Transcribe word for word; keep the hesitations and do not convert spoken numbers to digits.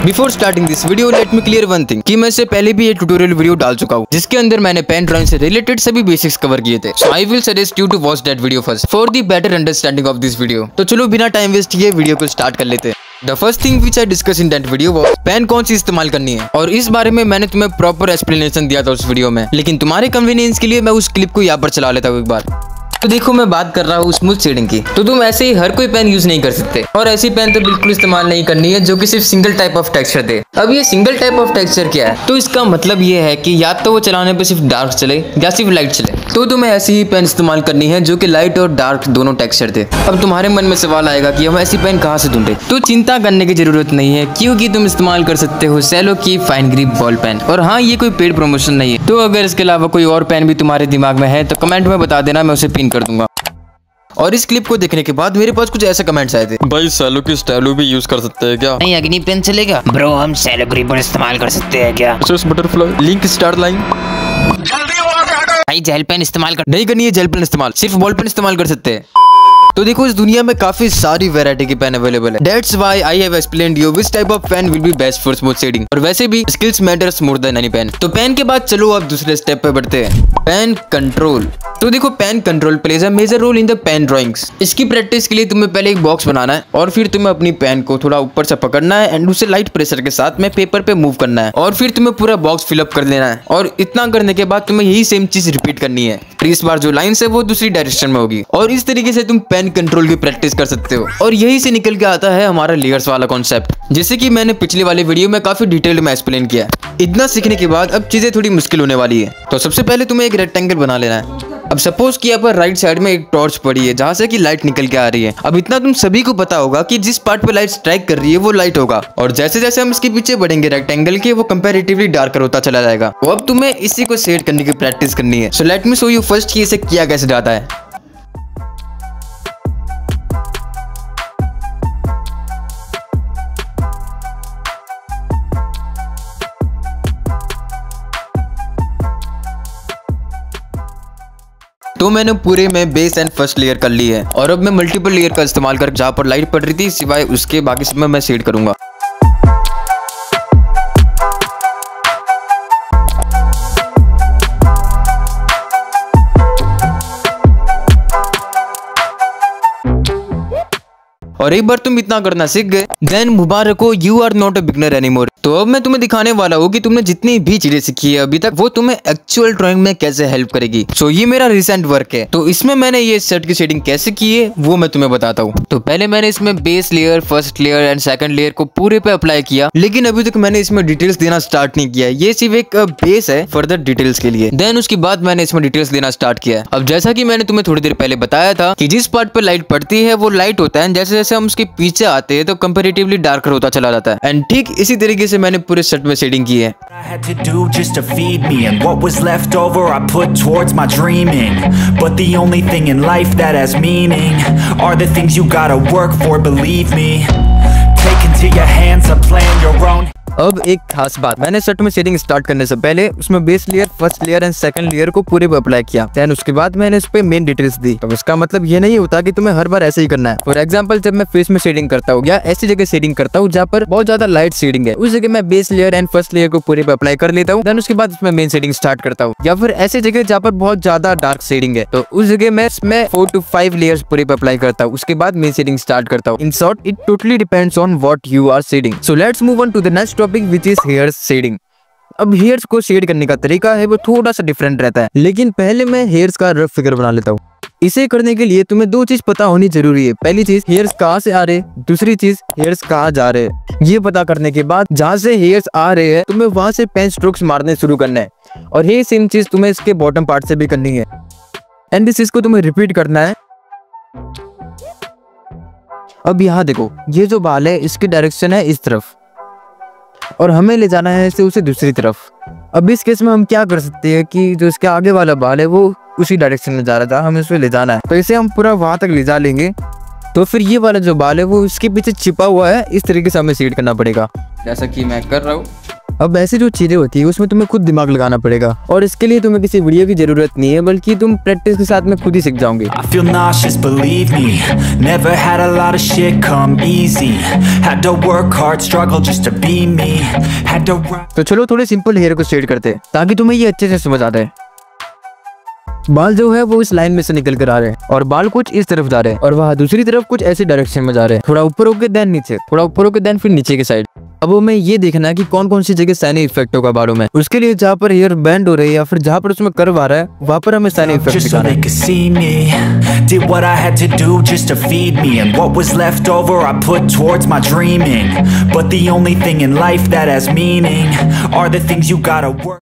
Before starting this video let me clear one thing कि मैं इससे पहले भी ये ट्यूटोरियल वीडियो डाल चुका हूँ जिसके अंदर मैंने पेन ड्राइंग से रिलेटेड सभी बेसिक्स कवर किए थे। So I will suggest you to watch that video first for the better understanding of this video. तो चलो बिना टाइम वेस्ट किए वीडियो को स्टार्ट कर लेते हैं। The first thing which I discuss in that video वो पेन कौन सी इस्तेमाल करनी है, और इस बारे में मैंने तुम्हें प्रॉपर एक्सप्लेनेशन दिया था उस वीडियो में, लेकिन तुम्हारे कन्वीनियंस के लिए मैं उस क्लिप को यहाँ पर चला लेता हूँ एक बार। तो देखो मैं बात कर रहा हूँ स्मूथ शेडिंग की, तो तुम ऐसे ही हर कोई पेन यूज नहीं कर सकते, और ऐसी पेन तो बिल्कुल इस्तेमाल नहीं करनी है जो कि सिर्फ सिंगल टाइप ऑफ टेक्सचर दे। अब ये सिंगल टाइप ऑफ टेक्सचर क्या है, तो इसका मतलब ये है कि या तो वो चलाने पे सिर्फ डार्क चले या सिर्फ लाइट चले। तो तुम्हें ऐसी ही पेन इस्तेमाल करनी है जो कि लाइट और डार्क दोनों टेक्सचर दे। अब तुम्हारे मन में सवाल आएगा कि हम ऐसी पेन कहाँ से ढूंढे, तो चिंता करने की जरूरत नहीं है क्योंकि तुम इस्तेमाल कर सकते हो सेलो की फाइन ग्रिप बॉल पेन। और हाँ, ये कोई पेड प्रमोशन नहीं है, तो अगर इसके अलावा कोई और पेन भी तुम्हारे दिमाग में है तो कमेंट में बता देना, मैं उसे पिन कर दूंगा। और इस क्लिप को देखने के बाद मेरे पास कुछ ऐसे कमेंट्स आए थे, भाई सेलो की स्टाइलो भी यूज कर सकते हैं क्या? नहीं, अग्नि पेन चलेगा ब्रो, हम सेलो ग्रिपर इस्तेमाल कर सकते हैं क्या? बटरफ्लाई लिंक स्टार लाइन भाई जेल पेन इस्तेमाल कर नहीं करनी है, जेल पेन इस्तेमाल सिर्फ बॉल पेन इस्तेमाल कर सकते हैं। तो देखो इस दुनिया में काफी सारी वैरायटी की पेन अवेलेबल है। That's why I have explained you which type of pen will be best for smooth shading। और वैसे भी skills matters more than any pen. तो पेन के बाद चलो अब दूसरे स्टेप पे बढ़ते हैं, पेन कंट्रोल। तो देखो pen control plays a major role in the pen drawings. इसकी प्रैक्टिस के लिए तुम्हें पहले एक बॉक्स बनाना है और फिर तुम्हें अपनी पेन को थोड़ा ऊपर से पकड़ना है एंड उसे लाइट प्रेशर के साथ में पेपर पे मूव करना है, और फिर तुम्हें पूरा बॉक्स फिलअप कर लेना है। और इतना करने के बाद तुम्हें यही सेम चीज रिपीट करनी है, इस बार जो लाइन है वो दूसरी डायरेक्शन में होगी, और इस तरीके से तुम पेन कंट्रोल की प्रैक्टिस कर सकते हो। और यही से निकल के आता है हमारा लेयर्स वाला कॉन्सेप्ट, जैसे कि मैंने पिछले वाले वीडियो में काफी डिटेल में एक्सप्लेन किया। इतना सीखने के बाद अब चीजें थोड़ी मुश्किल होने वाली है। तो सबसे पहले तुम्हें एक रेक्टेंगल बना लेना है। अब सपोज कि यहाँ पर राइट साइड में एक टॉर्च पड़ी है जहाँ से कि लाइट निकल के आ रही है। अब इतना तुम सभी को पता होगा कि जिस पार्ट पे लाइट स्ट्राइक कर रही है वो लाइट होगा, और जैसे जैसे हम इसके पीछे बढ़ेंगे रेक्टेंगल के, वो कंपैरेटिवली डार्कर होता चला जाएगा। तो अब तुम्हें इसी को शेड करने की प्रैक्टिस करनी है। So let me show you first कि इसे किया कैसे जाता है। तो मैंने पूरे में बेस एंड फर्स्ट लेयर कर ली है, और अब मैं मल्टीपल लेयर का इस्तेमाल कर जहाँ पर लाइट पड़ रही थी सिवाय उसके बाकी सब में मैं शेड करूंगा। और एक बार तुम इतना करना सीख गए देन मुबारक हो, you are not a beginner anymore. तो अब मैं तुम्हें दिखाने वाला हूँ कि तुमने जितनी भी चीजें सीखी है अभी तक वो तुम्हें एक्चुअल ड्राइंग में कैसे हेल्प करेगी। सो ये मेरा रिसेंट वर्क है, तो इसमें मैंने ये सेट की शेडिंग कैसे की है वो मैं तुम्हें बताता हूँ। तो पहले मैंने इसमें base layer, first layer and second layer को पूरे पे अप्लाई किया, लेकिन अभी तक मैंने इसमें डिटेल्स देना स्टार्ट नहीं किया। ये सिर्फ एक बेस है फर्दर डिटेल्स के लिए। देन उसके बाद मैंने इसमें डिटेल्स देना स्टार्ट किया है। अब जैसा कि मैंने तुम्हें थोड़ी देर पहले बताया था कि जिस पार्ट पे लाइट पड़ती है वो लाइट होता है, जैसे जैसे हम उसके पीछे आते हैं तो कंपैरेटिवली डार्कर होता चला जाता है। एंड ठीक इसी तरीके से मैंने पूरे सेट में शेडिंग की है। I had to do just to feed me, and what was left over I put towards my dreaming. But the only thing in life that has meaning are the things you gotta work for, believe me. Take into your hands a plan your own. अब एक खास बात, मैंने set में shading start करने से पहले उसमें base layer, first layer and second layer को पूरे पे अप्लाई किया। देन उसके बाद मैंने उस पे मेन डिटेल्स दी। अब इसका मतलब ये नहीं होता कि तुम्हें हर बार ऐसे ही करना है। फॉर एग्जांपल जब मैं फेस में शेडिंग करता हूँ या ऐसी जगह शेडिंग करता हूँ जहाँ पर बहुत ज्यादा लाइट शेडिंग है, उस जगह मैं base layer and first layer को पूरे पे अप्लाई कर लेता हूँ। देन उसके बाद उसमें मेन शेडिंग स्टार्ट करता हूँ। या फिर ऐसी जगह जहाँ पर बहुत ज्यादा डार्क शेडिंग है तो उस जगह मैं इसमें फोर टू फाइव लेयर्स पूरे पे अप्लाई करता हूँ, उसके बाद मेन शेडिंग स्टार्ट करता हूँ। In short it totally depends on what you are shading. So let's move on to the next topic which is hair shading. अब हेयर्स को शेड करने का तरीका है वो थोड़ा सा डिफरेंट रहता है, लेकिन पहले मैं हेयर्स का रफ फिगर बना लेता हूँ। इसे करने के लिए तुम्हें दो चीज पता होनी जरूरी है। पहली चीज हेयर्स कहाँ से आ रहे, दूसरी चीज हेयर्स कहाँ जा रहे। ये पता करने के बाद जहाँ से हेयर्स आ रहे हैं तुम्हें वहां से पेन स्ट्रोक्स मारने शुरू करना है, और ये सेम चीज तुम्हें इसके बॉटम पार्ट से भी करनी है। एंड इस चीज को तुम्हें रिपीट करना है। अब यहाँ देखो, ये जो बाल है इसकी डायरेक्शन है इस तरफ, और हमें ले जाना है इसे उसे दूसरी तरफ। अब इस केस में हम क्या कर सकते हैं कि जो इसके आगे वाला बाल है वो उसी डायरेक्शन में जा रहा था, हमें उसे ले जाना है, तो इसे हम पूरा वहां तक ले जा लेंगे। तो फिर ये वाला जो बाल है वो इसके पीछे छिपा हुआ है, इस तरीके से हमें शेड करना पड़ेगा, जैसा कि मैं कर रहा हूँ। अब ऐसी जो चीजें होती है उसमें तुम्हें खुद दिमाग लगाना पड़ेगा, और इसके लिए तुम्हें किसी वीडियो की जरूरत नहीं है, बल्कि तुम प्रैक्टिस के साथ में खुद ही सीख जाओगे। I feel nauseous, believe me. Never had a lot of shit come easy. Had to work hard, struggle just to be me. Had to run. तो चलो थोड़े सिंपल हेयर को स्ट्रेट करते हैं ताकि तुम्हें ये अच्छे से समझ आता है। बाल जो है वो इस लाइन में से निकल कर आ रहे हैं और बाल कुछ इस तरफ जा रहे हैं और वहाँ दूसरी तरफ कुछ ऐसे डायरेक्शन में जा रहे हैं, थोड़ा ऊपर होके देन नीचे, थोड़ा ऊपर होके देन फिर नीचे की साइड। अब वो मैं ये देखना है कि कौन कौन सी जगह सैनी इफेक्ट होगा बालों में। उसके लिए जहाँ पर हेयर बैंड हो रही है या फिर जहाँ पर उसमें कर्व आ रहा है वहाँ पर हमें सैनी इफेक्ट Just so दिखाना they है। could see me. Did what I had to do just to feed me. And what was left over I put towards my dreaming. But the only thing in life that has meaning are the things you gotta work